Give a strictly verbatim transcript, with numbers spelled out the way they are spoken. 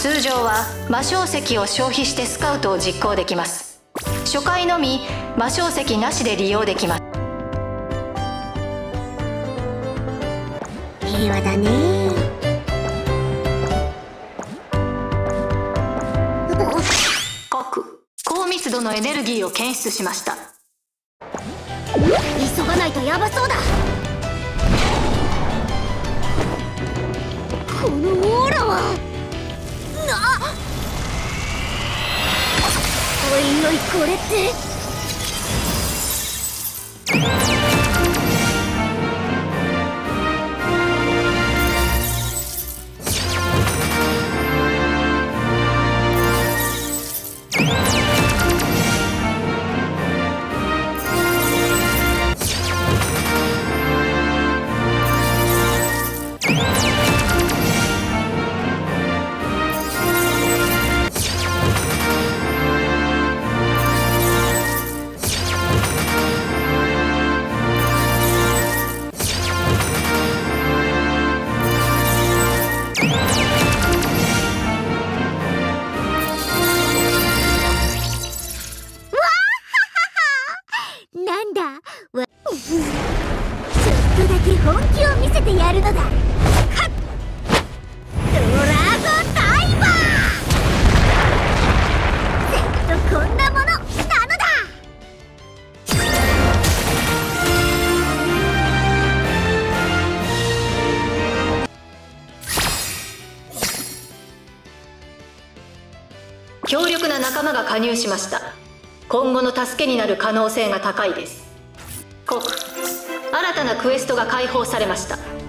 通常は魔晶石を消費してスカウトを実行できます。初回のみ魔晶石なしで利用できます。 平和だね。 核高密度のエネルギーを検出しました。 急がないとヤバそうだ。このオーラはな。おいおい、これってなんだわちょっとだけ本気を見せてやるのだ。はっドラゴンダイバー、ずっとこんなものなのだ。 強力な仲間が加入しました。今後の助けになる可能性が高いです。コク、新たなクエストが解放されました。